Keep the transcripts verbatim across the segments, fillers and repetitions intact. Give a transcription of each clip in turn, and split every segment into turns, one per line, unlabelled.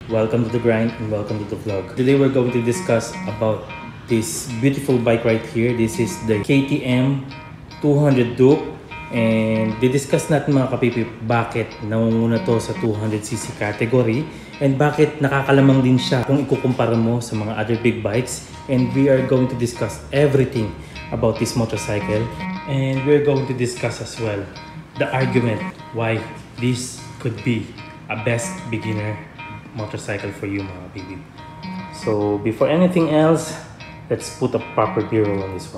Welcome to the grind and welcome to the vlog. Today we're going to discuss about this beautiful bike right here. This is the K T M two hundred Duke, and didiscuss natin mga kapipip bakit nangunguna to sa two hundred c c category and bakit nakakalamang din siya kung ikukumpara mo sa mga other big bikes. And we are going to discuss everything about this motorcycle, and we're going to discuss as well the argument why this could be a best beginner motorcycle for you mga baby. So before anything else, let's put a proper B-roll on this one.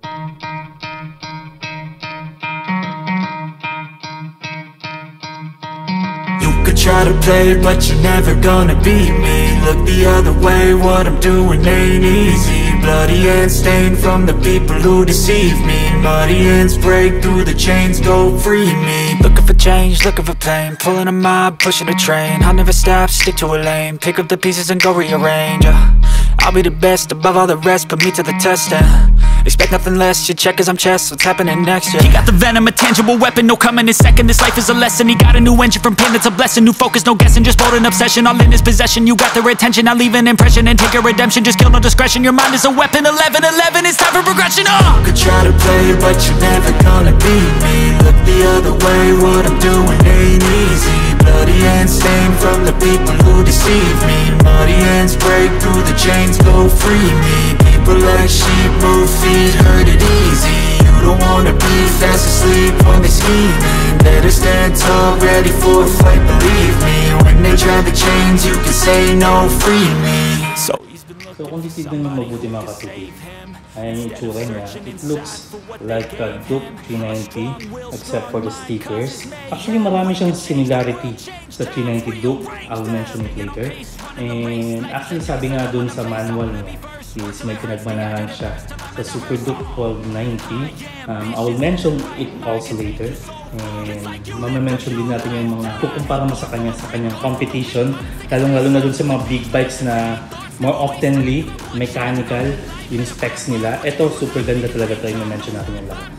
You could try to play, but you're never gonna beat me. Look the other way, what I'm doing ain't easy. Bloody hands stained from the people who deceive me. Muddy hands break through the chains, go free me. Looking for change, looking for pain, pulling a mob, pushing a train. I'll never stop, stick to a lane, pick up the pieces and go rearrange. uh, I'll be the best above all the rest, put me to the test and expect nothing less, your check is I'm chess, what's happening next, yeah. He got the venom, a tangible weapon, no coming in second. This life is a lesson, he got a new engine from pain, it's a blessing. New focus, no guessing, just bold and obsession, all in his possession. You got their attention, I'll leave an impression and take a redemption. Just kill, no discretion, your mind is a weapon. Eleven, eleven, it's time for progression, uh! You could try to play, but you're never gonna beat me. Look the other way, what I'm doing ain't easy. Bloody hands stained from the people who deceive me. Muddy hands break through the chains, go free me. People like sheep move feet, hurt it easy. You don't wanna be fast asleep when they scheming. Better stand tall, ready for a fight, believe me. When they try the chains, you can say no, free me. So
So kung titignan nyo mabuti mga kapitid, ayan yung itsura niya. It looks like a Duke three ninety except for the stickers. Actually marami siyang similarity sa three ninety Duke, I'll mention it later. And actually sabi nga dun sa manual niya is may pinagmanahan siya sa Super Duke twelve ninety. Um, I will mention it also later. And mama-mention din natin yung mga kukumpara mo sa kanya sa kanyang competition, lalong-lalo na dun sa mga big bikes na more oftenly mechanical yung specs nila. Ito super ganda talaga tayo na mention natin yung lahat.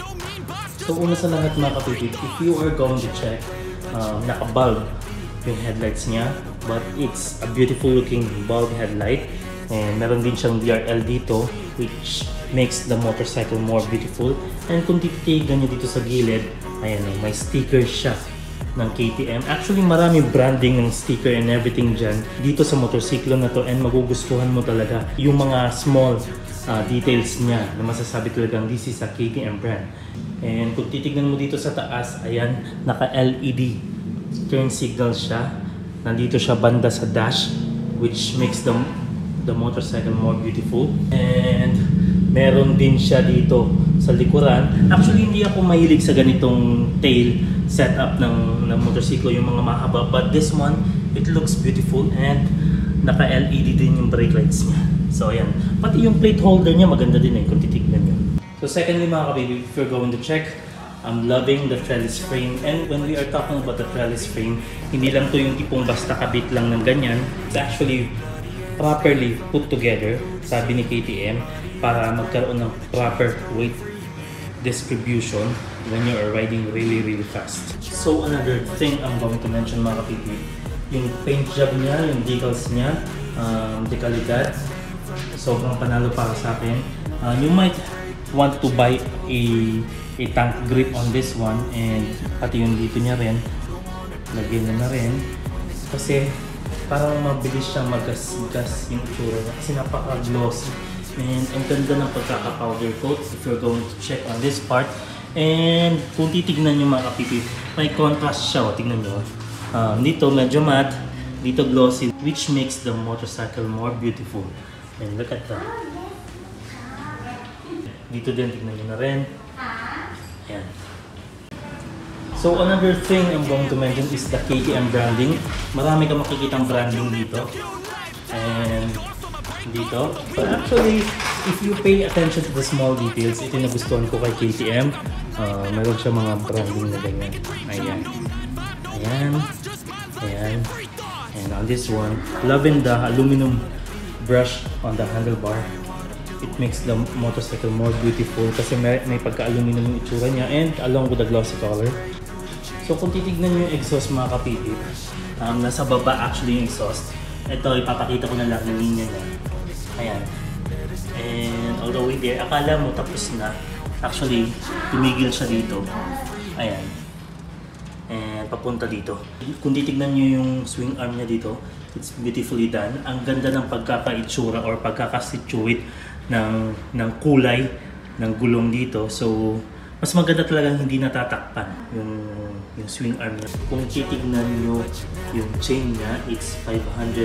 So una sa lahat mga kapitid, if you are going to check, um, naka-bulb yung headlights niya, but it's a beautiful looking bulb headlight. And meron din siyang D R L dito, which makes the motorcycle more beautiful. And kung tititignan nyo dito sa gilid, ayan o, may sticker siya ng K T M. Actually marami branding ng sticker and everything dyan dito sa motorsiklo na to, and magugustuhan mo talaga yung mga small uh, details niya na masasabi talagang this is a K T M brand. And kung titignan mo dito sa taas, ayan, naka L E D turn signal siya. Nandito siya banda sa dash, which makes the the motorcycle more beautiful. And meron din siya dito sa likuran. Actually hindi ako mahilig sa ganitong tail setup ng, ng motorsiklo, yung mga mahaba, but this one, it looks beautiful. And naka L E D din yung brake lights niya. So ayan, pati yung plate holder niya maganda din eh kung titignan nyo. So secondly mga kababy, if you're going to check, I'm loving the trellis frame. And when we are talking about the trellis frame, hindi lang to yung tipong basta kabit lang ng ganyan. It's actually properly put together, sabi ni K T M, para magkaroon ng proper weight distribution when you are riding really really fast. So another thing I'm going to mention mga kapitid, yung paint job niya, yung decals niya, um, dekalidad, sobrang panalo para sa akin. Uh, you might want to buy a, a tank grip on this one, and pati yung dito niya rin, lagyan na na rin, kasi parang mabilis siyang magasgas yung itsura niya kasi napaka-glossy. And ang ganda ng pagkaka-powder coat if you're going to check on this part. And kung titignan nyo mga kapipip, may contrast siya. O, tignan nyo. Um, dito medyo matte, dito glossy, which makes the motorcycle more beautiful. And look at that. Dito din, tignan nyo na rin. Ayan. So another thing I'm going to mention is the K T M branding. Marami kang makikitang branding dito. And dito. But actually, if you pay attention to the small details, ito yung nagustuhan ko kay K T M. Uh, meron siya mga branding na ganyan. Ayan. Ayan. Ayan. And on this one, loving the aluminum brush on the handlebar. It makes the motorcycle more beautiful kasi may, may pagka-aluminum yung itsura niya, and along with the glossy color. So kung titignan nyo yung exhaust mga kapitid, um, nasa baba actually yung exhaust. Ito, ipapakita ko na lang yung linya niya. Ayan. And all the way there, akala mo tapos na. Actually, tumigil siya dito. Ayan. And papunta dito. Kung titignan nyo yung swing arm niya dito, it's beautifully done. Ang ganda ng pagkaka-itsura or pagkaka-situate ng, ng kulay ng gulong dito. So, mas maganda talagang hindi natatakpan yung, yung swing arm niya. Kung titignan nyo yung chain niya, it's five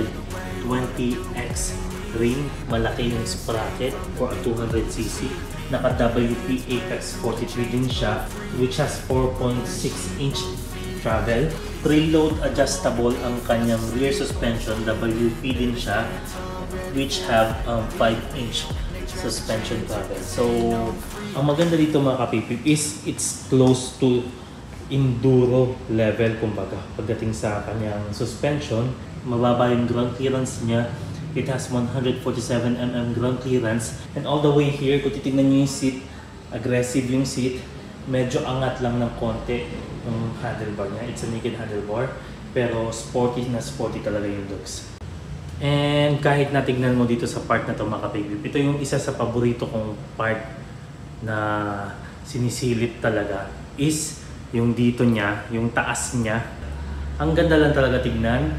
twenty X ring. Malaki yung sprocket for a two hundred c c. Naka-W P Apex forty-three din siya, which has four point six inch travel. Preload adjustable ang kanyang rear suspension. W P din siya, which have um, five inch suspension travel. So, ang maganda dito mga kapipip is it's close to enduro level, kumbaga. Pagdating sa kanyang suspension, mababa yung ground clearance niya. It has one forty-seven millimeters ground clearance. And all the way here, kung titignan nyo yung seat, aggressive yung seat. Medyo angat lang ng konti yung handlebar niya. It's a naked handlebar. Pero sporty na sporty talaga yung looks. And kahit natignan mo dito sa part na to mga kapipip, ito yung isa sa paborito kong part na sinisilip talaga is yung dito niya, yung taas niya. Ang ganda lang talaga tignan.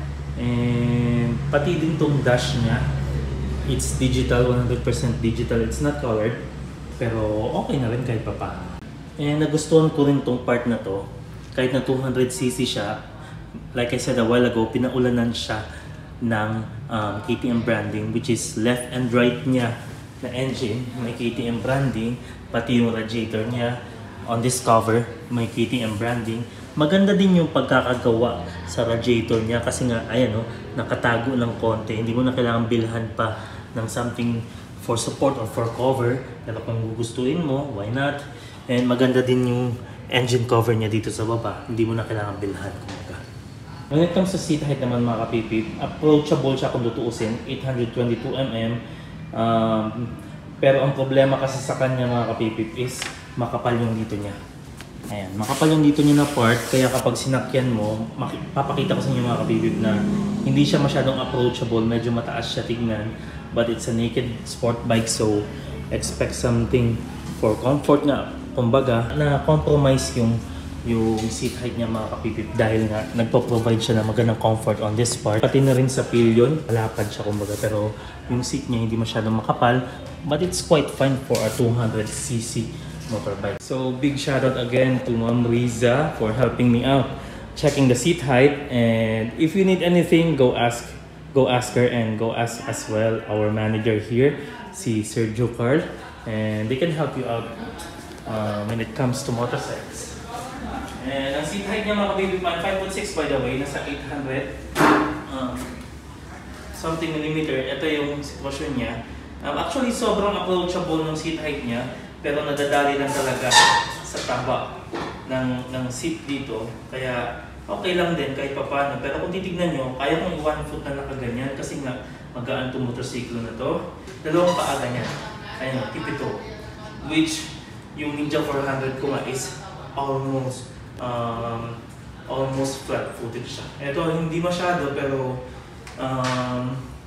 And pati din tong dash niya, it's digital, one hundred percent digital. It's not colored, pero okay na rin kahit pa paano. And nagustuhan ko rin tong part na to. Kahit na two hundred c c siya, like I said a while ago, pinaulanan siya ng um, K T M branding, which is left and right niya na engine, may K T M branding, pati yung radiator niya. On this cover, may K T M branding. Maganda din yung pagkakagawa sa radiator niya kasi nga, ayan o, nakatago ng konti. Hindi mo na kailangan bilhan pa ng something for support or for cover. Pero kung gugustuhin mo, why not? And maganda din yung engine cover niya dito sa baba. Hindi mo na kailangan bilhan. When it comes to seat height naman mga kapipip, approachable siya kung tutuusin, eight twenty-two millimeters. Um, pero ang problema kasi sa kanya mga kapipip is makapal yung dito niya. Ayan, makapal yung dito niya na part, kaya kapag sinakyan mo, papakita ko sa inyo mga kapipip na hindi siya masyadong approachable, medyo mataas siya tignan, but it's a naked sport bike, so expect something for comfort nga. Kumbaga, na-compromise yung yung seat height niya mga kapipip dahil nga nagpo-provide siya ng magandang comfort on this part. Pati na rin sa pillion, malapad siya kumbaga, pero yung seat niya hindi masyadong makapal, but it's quite fine for a two hundred c c motorbike. So big shoutout again to Ma'am Riza for helping me out checking the seat height, and if you need anything, go ask go ask her, and go ask as well our manager here, si Sergio Carl, and they can help you out uh, when it comes to motorcycles. And ang seat height niya mga baby man, five foot six by the way, nasa eight hundred um, something millimeter. Ito yung sitwasyon niya. Um, actually, sobrang approachable ng seat height niya, pero nadadali lang talaga sa taba ng, ng seat dito. Kaya okay lang din kahit pa paano. Pero kung titignan nyo, kaya kong one foot na nakaganyan kasi nga magaan itong motorsiklo na to. Dalawang paa ganyan. Ayan, tipito. Which yung Ninja four hundred ko nga is almost um, almost flat-footed siya. Ito hindi masyado pero um,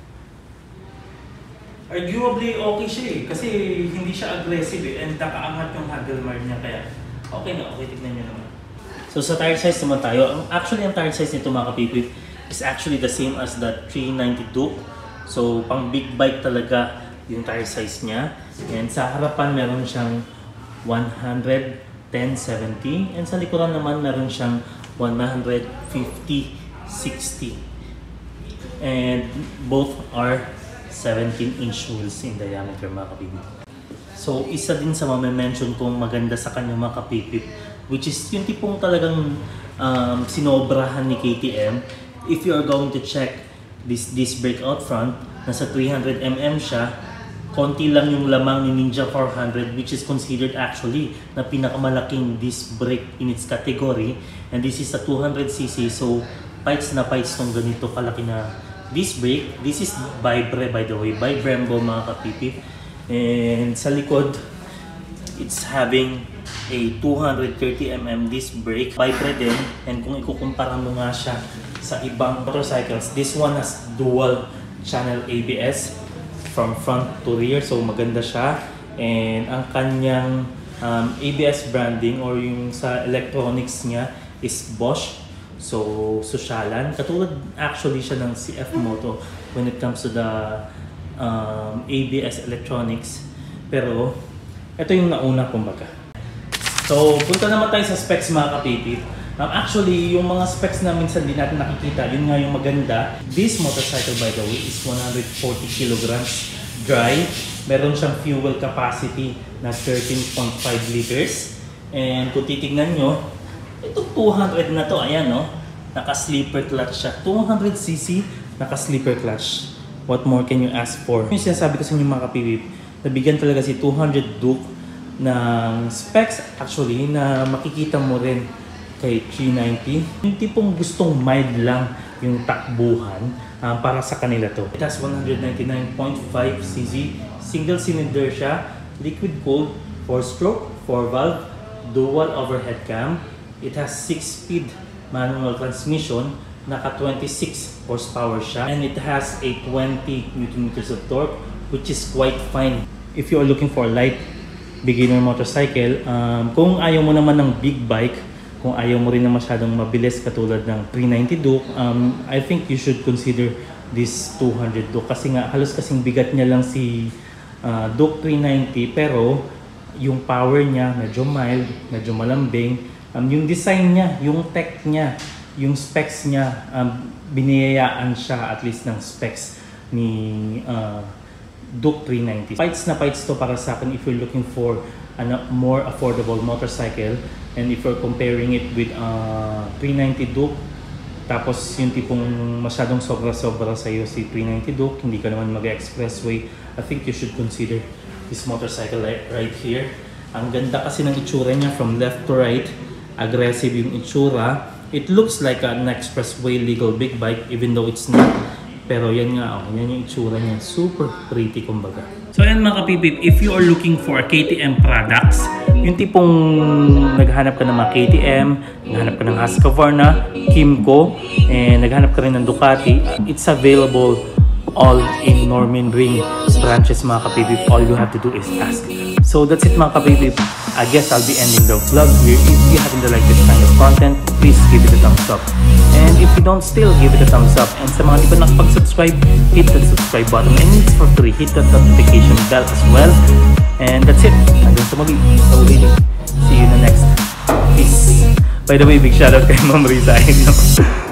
arguably okay siya eh, kasi hindi siya aggressive eh, and nakaangat yung handlebar niya, kaya okay na, okay, tignan niyo naman. So sa tire size naman tayo, actually ang tire size nito mga kapipip is actually the same as the three ninety Duke. So pang big bike talaga yung tire size niya, and sa harapan meron siyang one ten seventy, and sa likuran naman meron siyang one fifty sixty, and both are seventeen inch wheels in diameter mga kapipip. So isa din sa mame-mention kong maganda sa kanya mga kapipip, which is yung tipong talagang um, sinobrahan ni K T M. If you are going to check this disc brake out front, nasa three hundred millimeters siya. Konti lang yung lamang ni Ninja four hundred, which is considered actually na pinakamalaking disc brake in its category, and this is a two hundred c c, so pites na pites tong ganito kalaki na disc brake. This is by Bre, by the way, by Brembo mga kapipip. And sa likod, it's having a two hundred thirty millimeter disc brake, Viper din, and kung ikukumpara mo nga siya sa ibang motorcycles, this one has dual channel A B S from front to rear, so maganda siya. And ang kanyang um, A B S branding or yung sa electronics niya is Bosch, so sosyalan. Katulad actually siya ng C F Moto when it comes to the um, A B S electronics, pero ito yung nauna kumbaga. So, punta naman tayo sa specs mga kapipit. Um, actually, yung mga specs na minsan din natin nakikita, yun nga yung maganda. This motorcycle, by the way, is one hundred forty kilograms dry. Meron siyang fuel capacity na thirteen point five liters. And kung titignan nyo, ito two hundred na to, ayan no? Naka-sleeper clutch siya. two hundred c c, naka-sleeper clutch. What more can you ask for? Yung sinasabi ko sa inyo mga kapipit, nabigyan talaga si two hundred Duke ng specs actually na makikita mo rin kay three ninety. Yung tipong gustong mild lang yung takbuhan, um, para sa kanila to. It has one hundred ninety-nine point five c c, single cylinder siya, liquid cooled, four stroke, four valve, dual overhead cam. It has six speed manual transmission, naka twenty-six horsepower siya, and it has a twenty newton meters of torque, which is quite fine if you are looking for a light beginner motorcycle. Um, kung ayaw mo naman ng big bike, kung ayaw mo rin na masyadong mabilis katulad ng three ninety Duke, um, I think you should consider this two hundred Duke. Kasi nga, halos kasing bigat niya lang si uh, Duke three ninety, pero yung power niya medyo mild, medyo malambing. Um, yung design niya, yung tech niya, yung specs niya, um, biniyayaan siya at least ng specs ni uh, Duke three ninety. Fights na fights to para sa akin if you're looking for a more affordable motorcycle, and if you're comparing it with uh, three ninety Duke, tapos yung tipong masyadong sobra-sobra sa iyo si three ninety Duke, hindi ka naman mag-expressway, I think you should consider this motorcycle right here. Ang ganda kasi ng itsura niya from left to right, aggressive yung itsura. It looks like an expressway legal big bike even though it's not. Pero yan nga, oh, yan yung itsura niya. Super pretty kumbaga. So yan mga kapipip, if you are looking for K T M products, yung tipong naghanap ka ng mga K T M, naghanap ka ng Husqvarna, Kymco, and naghanap ka rin ng Ducati, it's available all in Norman Ring branches mga kapipip. All you have to do is ask. So that's it mga kapipip. I guess I'll be ending the vlog here. If you happen to like this kind of content, please give it a thumbs up. And if you don't still, give it a thumbs up. And sa mga di pa nakapag-subscribe, hit that subscribe button. And it's for free. Hit that notification bell as well. And that's it. Hanggang sa muli. So, really, see you in the next. Peace. By the way, big shoutout kay Ma'am Risa.